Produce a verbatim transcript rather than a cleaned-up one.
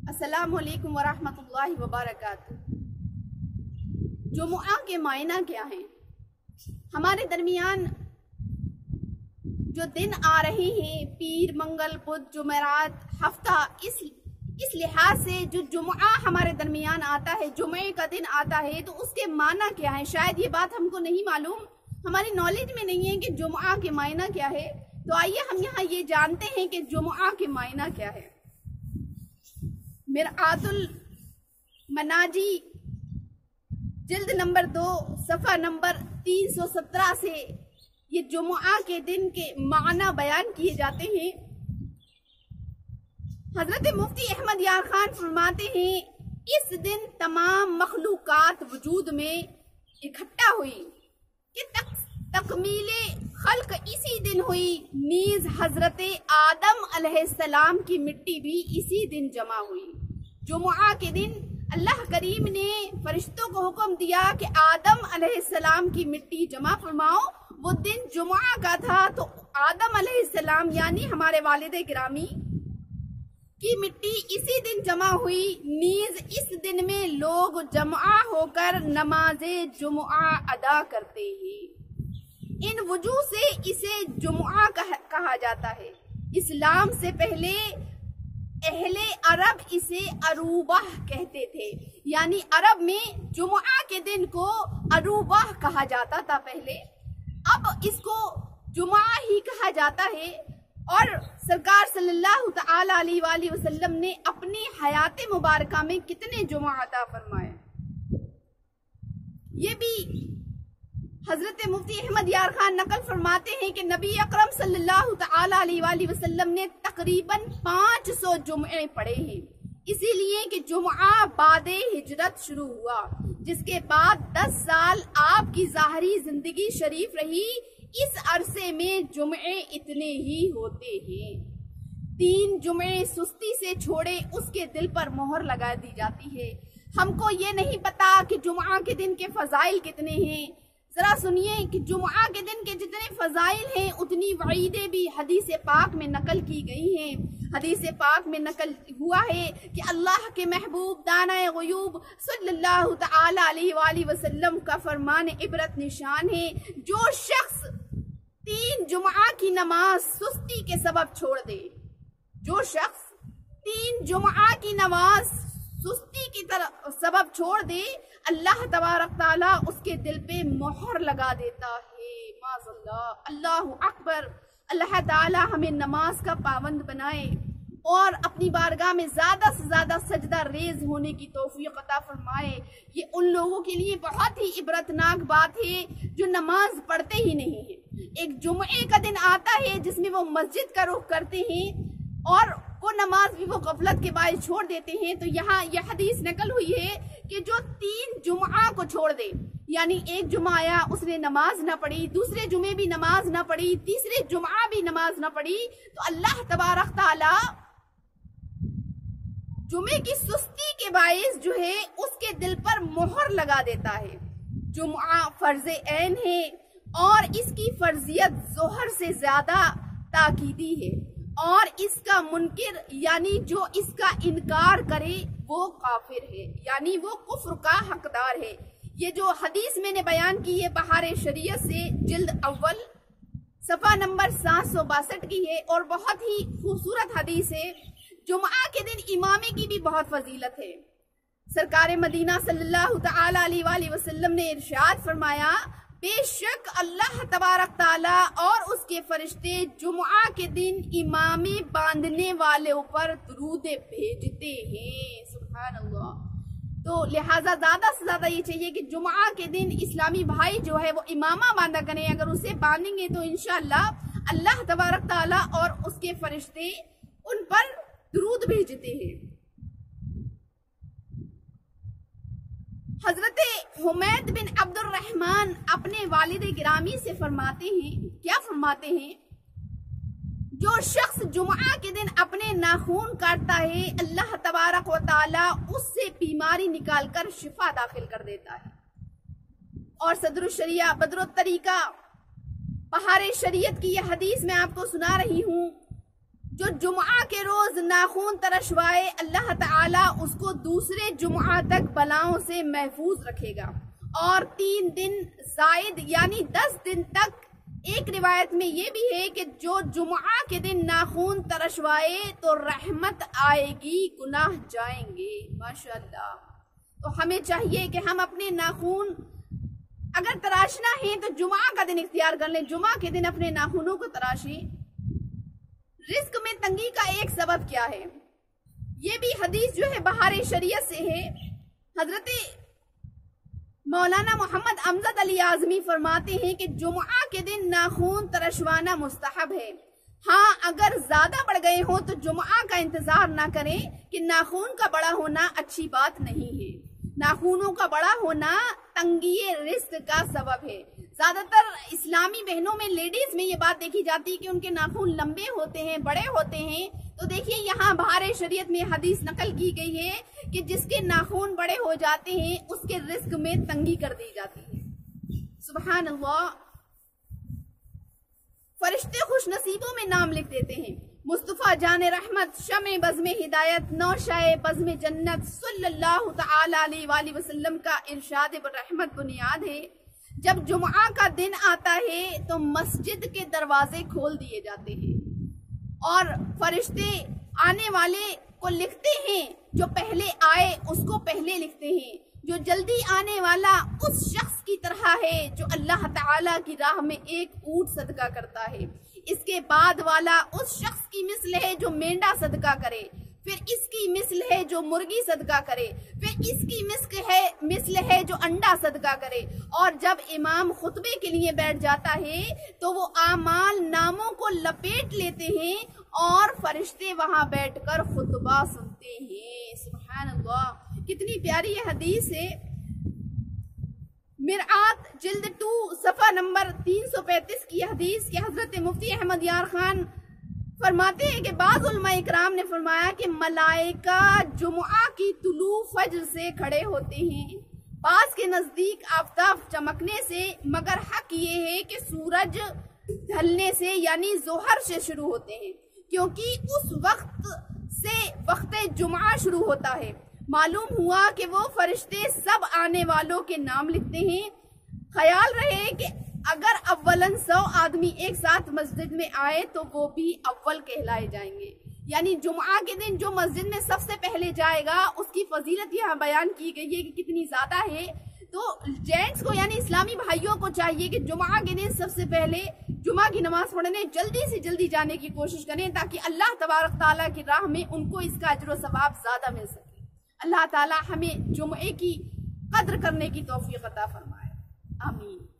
السلام علیکم ورحمۃ اللہ وبرکاتہ۔ جمعہ کے معنی کیا ہیں؟ ہمارے درمیان جو دن آ رہے ہیں، پیر، منگل، بدھ، جمعرات، ہفتہ، اس اس لحاظ سے جو جمعہ ہمارے درمیان آتا ہے، جمعے کا دن آتا ہے، تو اس کے معنی کیا ہے؟ شاید یہ بات ہم کو نہیں معلوم، ہماری نالج میں نہیں ہے کہ جمعہ کے معنی کیا ہے۔ تو آئیے ہم یہاں یہ جانتے ہیں کہ جمعہ کے معنی کیا ہے۔ مرآت المناجی جلد نمبر دو صفحہ نمبر تین سو سترہ سے یہ جمعہ کے دن کے معنی بیان کیے جاتے ہیں۔ حضرت مفتی احمد یار خان فرماتے ہیں، اس دن تمام مخلوقات وجود میں اکٹھا ہوئی کہ تک تکمیل خلق اسی دن ہوئی، نیز حضرت آدم علیہ السلام کی مٹی بھی اسی دن جمع ہوئی۔ جمعہ کے دن اللہ کریم نے فرشتوں کو حکم دیا کہ آدم علیہ السلام کی مٹی جمع فرماؤ۔ وہ دن جمعہ کا تھا، تو آدم علیہ السلام یعنی ہمارے والد گرامی کی مٹی اسی دن جمع ہوئی، نیز اس دن میں لوگ جمع ہو کر نماز جمعہ ادا کرتے ہیں۔ ان وجوہ سے اسے جمعہ کہا جاتا ہے۔ اسلام سے پہلے اہل عرب اسے عروبہ کہتے تھے، یعنی عرب میں جمعہ کے دن کو عروبہ کہا جاتا تھا پہلے، اب اس کو جمعہ ہی کہا جاتا ہے۔ اور سرکار صلی اللہ تعالی علیہ وآلہ وسلم نے اپنی حیات مبارکہ میں کتنے جمعہ عطا فرمائے، یہ بھی حضرت مفتی احمد یار خان نقل فرماتے ہیں کہ نبی اکرم صلی اللہ تعالی علیہ وآلہ وسلم نے تقریباً پانچ سو جمعے پڑھے ہیں، اسی لیے کہ جمعہ بعد ہجرت شروع ہوا، جس کے بعد دس سال آپ کی ظاہری زندگی شریف رہی۔ اس عرصے میں جمعے اتنے ہی ہوتے ہیں۔ تین جمعے سستی سے چھوڑے اس کے دل پر مہر لگا دی جاتی ہے۔ ہم کو یہ نہیں پتا کہ جمعہ کے دن کے فضائل کتنے ہیں۔ ذرا سنیے کہ جمعہ کے دن کے جتنے فضائل ہیں اتنی وعیدیں بھی حدیث پاک میں نقل کی گئی ہیں۔ حدیث پاک میں نقل ہوا ہے کہ اللہ کے محبوب دانہ غیوب صلی اللہ تعالی علیہ وآلہ وسلم کا فرمان عبرت نشان ہے، جو شخص تین جمعہ کی نماز سستی کے سبب چھوڑ دے، جو شخص تین جمعہ کی نماز سستی کی طرف سبب چھوڑ دے، اللہ تبارک تعالیٰ اس کے دل پہ مہر لگا دیتا ہے۔ معاذ اللہ، اللہ اکبر۔ اللہ تعالیٰ ہمیں نماز کا پابند بنائے اور اپنی بارگاہ میں زیادہ سے زیادہ سجدہ ریز ہونے کی توفیق عطا فرمائے۔ یہ ان لوگوں کے لیے بہت ہی عبرتناک بات ہے جو نماز پڑھتے ہی نہیں ہیں۔ ایک جمعے کا دن آتا ہے جس میں وہ مسجد کا رخ کرتے ہیں اور وہ نماز بھی وہ غفلت کے باعث چھوڑ دیتے ہیں۔ تو یہاں یہ حدیث نقل ہوئی ہے کہ جو تین جمعہ کو چھوڑ دے، یعنی ایک جمعہ آیا اس نے نماز نہ پڑھی، دوسرے جمعے بھی نماز نہ پڑھی، تیسرے جمعہ بھی نماز نہ پڑھی، تو اللہ تبارک تعالی جمعے کی سستی کے باعث جو ہے اس کے دل پر مہر لگا دیتا ہے۔ جمعہ فرض عین ہے اور اس کی فرضیت ظہر سے زیادہ تاکیدی ہے، اور اس کا منکر یعنی جو اس کا انکار کرے وہ کافر ہے، یعنی وہ کفر کا حقدار ہے۔ یہ جو حدیث میں نے بیان کی ہے بہار شریعت سے جلد اول صفحہ نمبر سات سو باسٹھ کی ہے اور بہت ہی خوبصورت حدیث ہے۔ جمعہ کے دن امامے کی بھی بہت فضیلت ہے۔ سرکار مدینہ صلی اللہ تعالی علیہ وآلہ وسلم نے ارشاد فرمایا، بے شک اللہ تبارک تعالیٰ اور اس کے فرشتے جمعہ کے دن امامے باندھنے والوں پر درود بھیجتے ہیں۔ سبحان اللہ۔ تو لہٰذا زیادہ سے زیادہ یہ چاہیے کہ جمعہ کے دن اسلامی بھائی جو ہے وہ امامہ باندھا کریں۔ اگر اسے باندھیں گے تو انشاءاللہ اللہ تبارک تعالیٰ اور اس کے فرشتے ان پر درود بھیجتے ہیں۔ حضرت حمید بن عبد الرحمن اپنے والد گرامی سے فرماتے ہیں، کیا فرماتے ہیں؟ جو شخص جمعہ کے دن اپنے ناخون کاٹتا ہے، اللہ تبارک و تعالی اس سے بیماری نکال کر شفا داخل کر دیتا ہے۔ اور صدر الشریعہ بدر الطریقہ بہار شریعت کی یہ حدیث میں آپ کو سنا رہی ہوں۔ جو جمعہ کے روز ناخون ترشوائے اللہ تعالیٰ اس کو دوسرے جمعہ تک بلاؤں سے محفوظ رکھے گا، اور تین دن زائد یعنی دس دن تک۔ ایک روایت میں یہ بھی ہے کہ جو جمعہ کے دن ناخون ترشوائے تو رحمت آئے گی، گناہ جائیں گے۔ ماشاءاللہ۔ تو ہمیں چاہیے کہ ہم اپنے ناخون اگر تراشنا ہے تو جمعہ کا دن اختیار کر لیں، جمعہ کے دن اپنے ناخونوں کو تراشیں۔ رزق میں تنگی کا ایک سبب کیا ہے؟ یہ بھی حدیث جو ہے بہار شریعت سے ہے۔ حضرت مولانا محمد امجد علی اعظمی فرماتے ہیں کہ جمعہ کے دن ناخون ترشوانا مستحب ہے، ہاں اگر زیادہ بڑھ گئے ہوں تو جمعہ کا انتظار نہ کریں کہ ناخون کا بڑا ہونا اچھی بات نہیں ہے۔ ناخونوں کا بڑا ہونا تنگی رزق کا سبب ہے۔ زیادہ تر اسلامی بہنوں میں لیڈیز میں یہ بات دیکھی جاتی ہے کہ ان کے ناخون لمبے ہوتے ہیں، بڑے ہوتے ہیں۔ تو دیکھیے یہاں بہار شریعت میں حدیث نقل کی گئی ہے کہ جس کے ناخون بڑے ہو جاتے ہیں اس کے رزق میں تنگی کر دی جاتی ہے۔ سبحان اللہ۔ فرشتے خوش نصیبوں میں نام لکھ دیتے ہیں۔ مصطفیٰ جان رحمت، شمع بزم ہدایت، نوشائے بزم جنت صلی اللہ تعالی علیہ وآلہ وسلم کا ارشاد برحمت بنیاد ہے۔ جب جمعہ کا دن آتا ہے تو مسجد کے دروازے کھول دیے جاتے ہیں اور فرشتے آنے والے کو لکھتے ہیں، جو پہلے آئے اس کو پہلے لکھتے ہیں۔ جو جلدی آنے والا اس شخص کی طرح ہے جو اللہ تعالیٰ کی راہ میں ایک اونٹ صدقہ کرتا ہے۔ اس کے بعد والا اس شخص کی مثل ہے جو مینڈا صدقہ کرے، پھر اس کی مثل ہے جو مرغی صدقہ کرے، پھر اس کی مثل ہے مثل ہے جو انڈا صدقہ کرے۔ اور جب امام خطبے کے لیے بیٹھ جاتا ہے تو وہ اعمال ناموں کو لپیٹ لیتے ہیں اور فرشتے وہاں بیٹھ کر خطبہ سنتے ہیں۔ سبحان اللہ، کتنی پیاری یہ حدیث ہے۔ مرآت جلد ٹو صفحہ نمبر تین سو پینتیس کی حدیث کہ حضرت مفتی احمد یار خان فرماتے ہیں کہ بعض علماء اکرام نے فرمایا کہ ملائکہ جمعہ کی طلوع فجر سے کھڑے ہوتے ہیں، بعض کے نزدیک آفتاب چمکنے سے، مگر حق یہ ہے کہ سورج ڈھلنے سے یعنی ظہر سے شروع ہوتے ہیں، کیونکہ اس وقت سے وقت جمعہ شروع ہوتا ہے۔ معلوم ہوا کہ وہ فرشتے سب آنے والوں کے نام لکھتے ہیں۔ خیال رہے کہ اگر اولن سو آدمی ایک ساتھ مسجد میں آئے تو وہ بھی اول کہلائے جائیں گے، یعنی جمعہ کے دن جو مسجد میں سب سے پہلے جائے گا اس کی فضیلت یہاں بیان کی گئی ہے کہ کتنی زیادہ ہے۔ تو جینٹس کو یعنی اسلامی بھائیوں کو چاہیے کہ جمعہ کے دن سب سے پہلے جمعہ کی نماز پڑھنے جلدی سے جلدی جانے کی کوشش کریں تاکہ اللہ تبارک تعالیٰ کی راہ میں ان کو اس کا اجر و ثواب زیادہ مل سکے۔ اللہ تعالیٰ ہمیں جمعے کی قدر کرنے کی توفیق عطا فرمائے، آمین۔